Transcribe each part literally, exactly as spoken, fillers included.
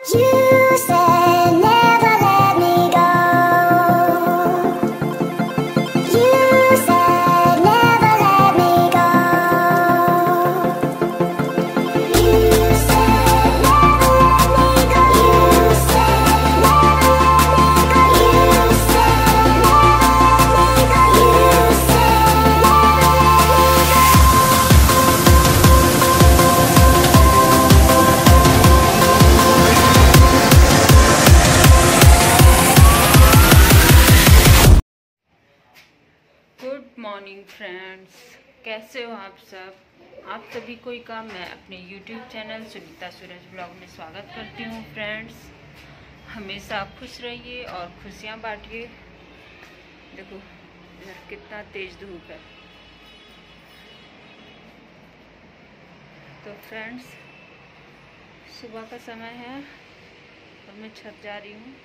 You said never let me go. You said never let me go. You said never let me go. You said never let me go. You said never let me go. You said good morning friends, कैसे हो आप सब। आप सभी को का मैं अपने YouTube channel Sunita Suraj blog में स्वागत करती हूँ। फ्रेंड्स, हमेशा आप खुश रहिए और खुशियाँ बांटिए। देखो इधर कितना तेज धूप है। तो फ्रेंड्स, सुबह का समय है और मैं छत जा रही हूँ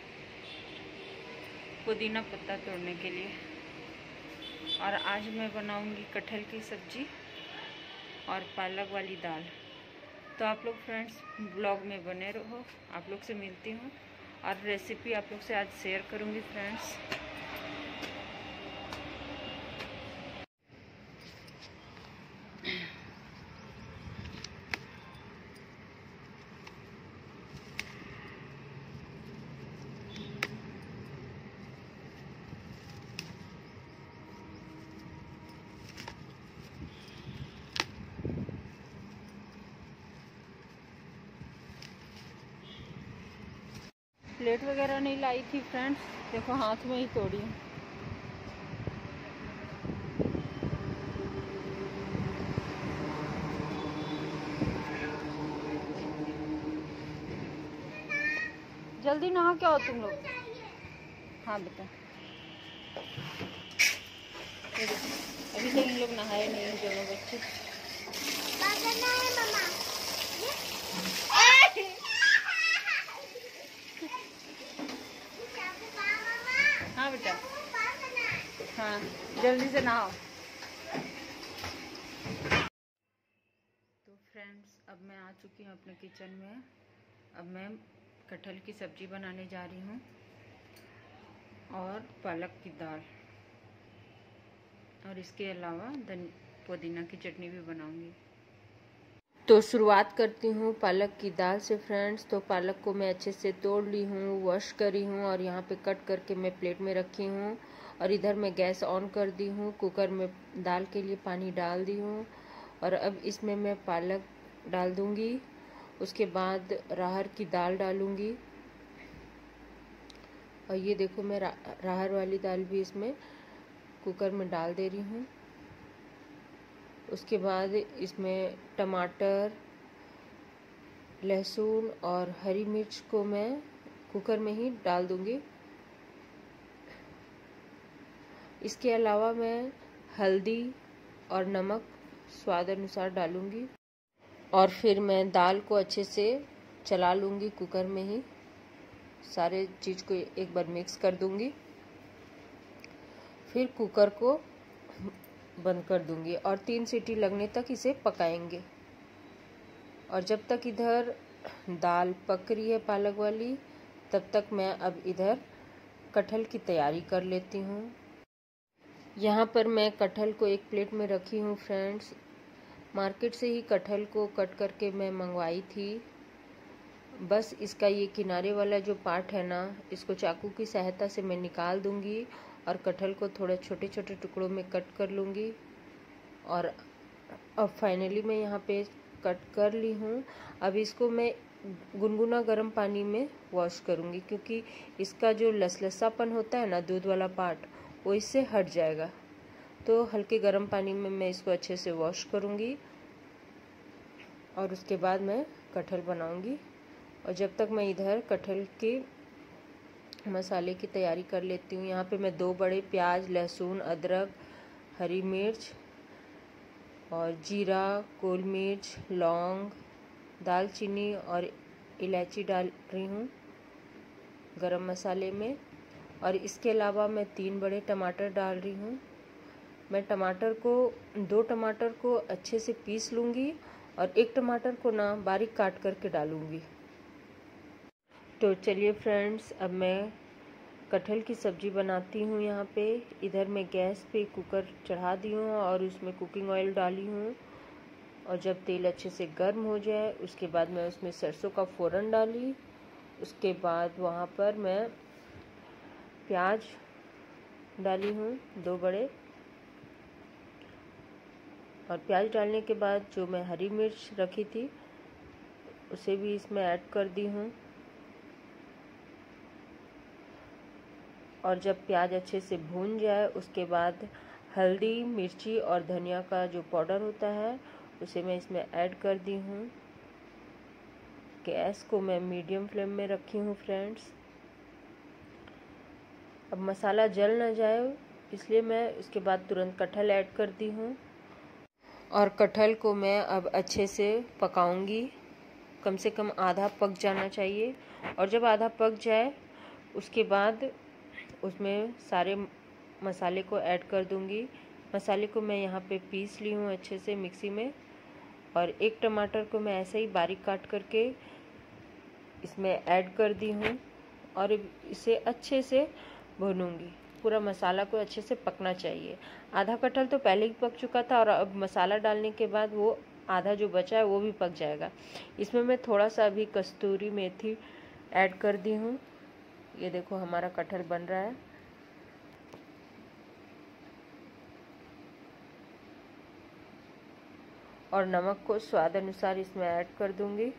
पुदीना पत्ता तोड़ने के लिए। और आज मैं बनाऊंगी कटहल की सब्जी और पालक वाली दाल। तो आप लोग फ्रेंड्स ब्लॉग में बने रहो। आप लोग से मिलती हूँ और रेसिपी आप लोग से आज शेयर करूंगी फ्रेंड्स। प्लेट वगैरह नहीं लाई थी फ्रेंड्स, देखो हाथ में ही तोड़ी हूँ। जल्दी नहा क्या हो तुम लोग। हाँ बेटा, अभी तक इन लोग नहाए नहीं दोनों बच्चे। हाँ बेटा, हाँ जल्दी से नहाओ। तो फ्रेंड्स, अब मैं आ चुकी हूँ अपने किचन में। अब मैं कटहल की सब्जी बनाने जा रही हूँ और पालक की दाल, और इसके अलावा धन पुदीना की चटनी भी बनाऊंगी। तो शुरुआत करती हूँ पालक की दाल से फ्रेंड्स। तो पालक को मैं अच्छे से तोड़ ली हूँ, वॉश करी हूँ और यहाँ पे कट करके मैं प्लेट में रखी हूँ। और इधर मैं गैस ऑन कर दी हूँ, कुकर में दाल के लिए पानी डाल दी हूँ। और अब इसमें मैं पालक डाल दूँगी, उसके बाद राहर की दाल डालूँगी। और ये देखो मैं रा, राहर वाली दाल भी इसमें कुकर में डाल दे रही हूँ। उसके बाद इसमें टमाटर, लहसुन और हरी मिर्च को मैं कुकर में ही डाल दूंगी। इसके अलावा मैं हल्दी और नमक स्वाद अनुसार डालूंगी। और फिर मैं दाल को अच्छे से चला लूंगी कुकर में ही। सारे चीज़ को एक बार मिक्स कर दूंगी, फिर कुकर को बंद कर दूंगी और तीन सीटी लगने तक इसे पकाएंगे। और जब तक इधर दाल पक रही है पालक वाली, तब तक मैं अब इधर कटहल की तैयारी कर लेती हूँ। यहाँ पर मैं कटहल को एक प्लेट में रखी हूँ फ्रेंड्स। मार्केट से ही कटहल को कट करके मैं मंगवाई थी। बस इसका ये किनारे वाला जो पार्ट है ना, इसको चाकू की सहायता से मैं निकाल दूंगी और कटहल को थोड़े छोटे छोटे टुकड़ों में कट कर लूँगी। और अब फाइनली मैं यहाँ पे कट कर ली हूँ। अब इसको मैं गुनगुना गर्म पानी में वॉश करूँगी, क्योंकि इसका जो लसलसापन होता है ना, दूध वाला पार्ट, वो इससे हट जाएगा। तो हल्के गर्म पानी में मैं इसको अच्छे से वॉश करूँगी और उसके बाद मैं कटहल बनाऊँगी। और जब तक मैं इधर कटहल के मसाले की तैयारी कर लेती हूँ। यहाँ पे मैं दो बड़े प्याज, लहसुन, अदरक, हरी मिर्च और जीरा, गोल मिर्च, लौंग, दालचीनी और इलायची डाल रही हूँ गरम मसाले में। और इसके अलावा मैं तीन बड़े टमाटर डाल रही हूँ। मैं टमाटर को दो टमाटर को अच्छे से पीस लूँगी और एक टमाटर को ना बारीक काट करके डालूँगी। तो चलिए फ्रेंड्स, अब मैं कटहल की सब्ज़ी बनाती हूँ। यहाँ पे इधर मैं गैस पे कुकर चढ़ा दी हूँ और उसमें कुकिंग ऑयल डाली हूँ। और जब तेल अच्छे से गर्म हो जाए उसके बाद मैं उसमें सरसों का फ़ोरन डाली। उसके बाद वहाँ पर मैं प्याज डाली हूँ दो बड़े, और प्याज डालने के बाद जो मैं हरी मिर्च रखी थी उसे भी इसमें ऐड कर दी हूँ। और जब प्याज अच्छे से भून जाए उसके बाद हल्दी, मिर्ची और धनिया का जो पाउडर होता है उसे मैं इसमें ऐड कर दी हूँ। गैस को मैं मीडियम फ्लेम में रखी हूँ फ्रेंड्स। अब मसाला जल ना जाए इसलिए मैं उसके बाद तुरंत कटहल ऐड कर दी हूँ। और कटहल को मैं अब अच्छे से पकाऊंगी, कम से कम आधा पक जाना चाहिए। और जब आधा पक जाए उसके बाद उसमें सारे मसाले को ऐड कर दूंगी। मसाले को मैं यहाँ पे पीस ली हूँ अच्छे से मिक्सी में। और एक टमाटर को मैं ऐसे ही बारीक काट करके इसमें ऐड कर दी हूँ और इसे अच्छे से भूनूंगी। पूरा मसाला को अच्छे से पकना चाहिए। आधा कटहल तो पहले ही पक चुका था और अब मसाला डालने के बाद वो आधा जो बचा है वो भी पक जाएगा। इसमें मैं थोड़ा सा अभी कस्तूरी मेथी ऐड कर दी हूँ। ये देखो हमारा कटहल बन रहा है। और नमक को स्वाद अनुसार इसमें ऐड कर दूंगी।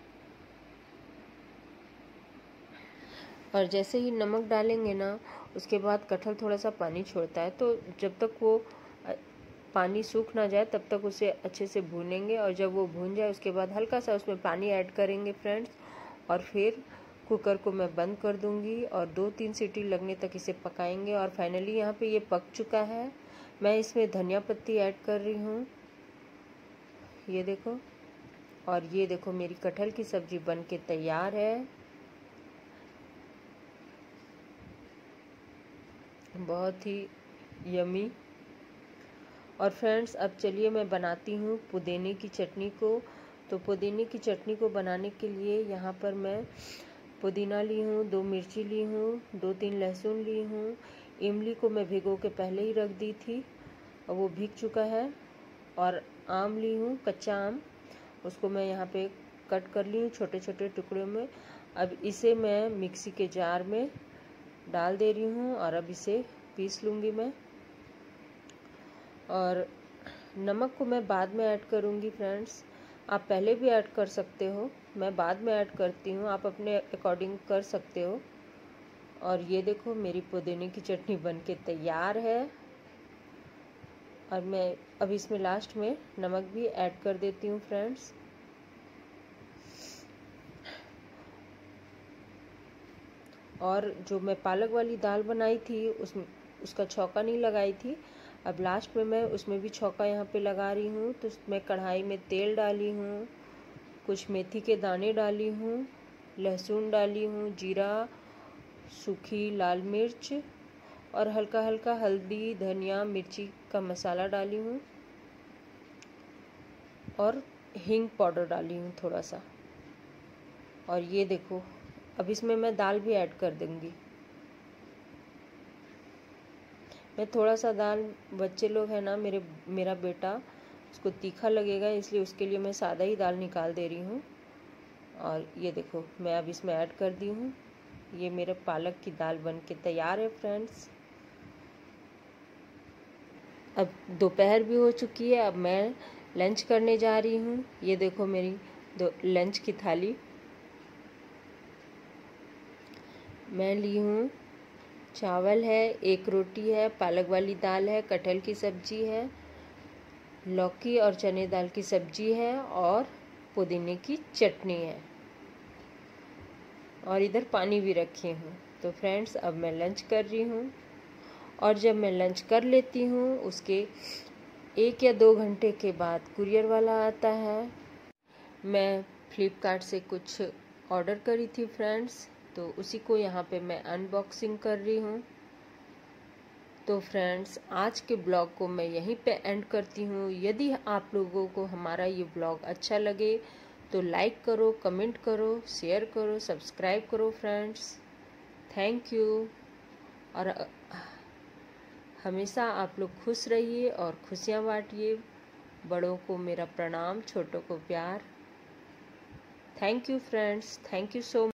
और जैसे ही नमक डालेंगे ना उसके बाद कटहल थोड़ा सा पानी छोड़ता है, तो जब तक वो पानी सूख ना जाए तब तक उसे अच्छे से भूनेंगे। और जब वो भून जाए उसके बाद हल्का सा उसमें पानी ऐड करेंगे फ्रेंड्स। और फिर कुकर को मैं बंद कर दूंगी और दो तीन सीटी लगने तक इसे पकाएंगे। और फाइनली यहाँ पे ये पक चुका है। मैं इसमें धनिया पत्ती ऐड कर रही हूँ, ये देखो। और ये देखो मेरी कटहल की सब्जी बन के तैयार है। बहुत ही यमी। और फ्रेंड्स अब चलिए मैं बनाती हूँ पुदीने की चटनी को। तो पुदीने की चटनी को बनाने के लिए यहाँ पर मैं पुदीना ली हूँ, दो मिर्ची ली हूँ, दो तीन लहसुन ली हूँ। इमली को मैं भिगो के पहले ही रख दी थी और वो भीग चुका है। और आम ली हूँ, कच्चा आम, उसको मैं यहाँ पे कट कर ली हूँ छोटे छोटे टुकड़ों में। अब इसे मैं मिक्सी के जार में डाल दे रही हूँ और अब इसे पीस लूँगी मैं। और नमक को मैं बाद में ऐड करूँगी फ्रेंड्स, आप पहले भी ऐड कर सकते हो, मैं बाद में ऐड करती हूँ, आप अपने अकॉर्डिंग कर सकते हो। और ये देखो मेरी पुदीने की चटनी बनके तैयार है। और मैं अब इसमें लास्ट में नमक भी ऐड कर देती हूँ फ्रेंड्स। और जो मैं पालक वाली दाल बनाई थी उस उसका छौंका नहीं लगाई थी। अब लास्ट में मैं उसमें भी छौंका यहाँ पे लगा रही हूँ। तो मैं कढ़ाई में तेल डाली हूँ, कुछ मेथी के दाने डाली हूँ, लहसुन डाली हूँ, जीरा, सूखी लाल मिर्च और हल्का हल्का हल्दी, धनिया, मिर्ची का मसाला डाली हूँ और हींग पाउडर डाली हूँ थोड़ा सा। और ये देखो अब इसमें मैं दाल भी ऐड कर दूंगी। मैं थोड़ा सा दाल, बच्चे लोग हैं ना मेरे मेरा बेटा, उसको तीखा लगेगा इसलिए उसके लिए मैं सादा ही दाल निकाल दे रही हूँ। और ये देखो मैं अब इसमें ऐड कर दी हूँ। ये मेरे पालक की दाल बन के तैयार है फ्रेंड्स। अब दोपहर भी हो चुकी है, अब मैं लंच करने जा रही हूँ। ये देखो मेरी दो लंच की थाली। मैं ली हूँ, चावल है, एक रोटी है, पालक वाली दाल है, कटहल की सब्जी है, लौकी और चने दाल की सब्जी है और पुदीने की चटनी है। और इधर पानी भी रखी हूँ। तो फ्रेंड्स अब मैं लंच कर रही हूँ। और जब मैं लंच कर लेती हूँ उसके एक या दो घंटे के बाद कुरियर वाला आता है। मैं फ्लिपकार्ट से कुछ ऑर्डर करी थी फ्रेंड्स, तो उसी को यहाँ पे मैं अनबॉक्सिंग कर रही हूँ। तो फ्रेंड्स आज के ब्लॉग को मैं यहीं पे एंड करती हूँ। यदि आप लोगों को हमारा ये ब्लॉग अच्छा लगे तो लाइक करो, कमेंट करो, शेयर करो, सब्सक्राइब करो फ्रेंड्स। Thank you. और हमेशा आप लोग खुश रहिए और खुशियाँ बांटिए। बड़ों को मेरा प्रणाम, छोटों को प्यार। Thank you friends, thank you so much.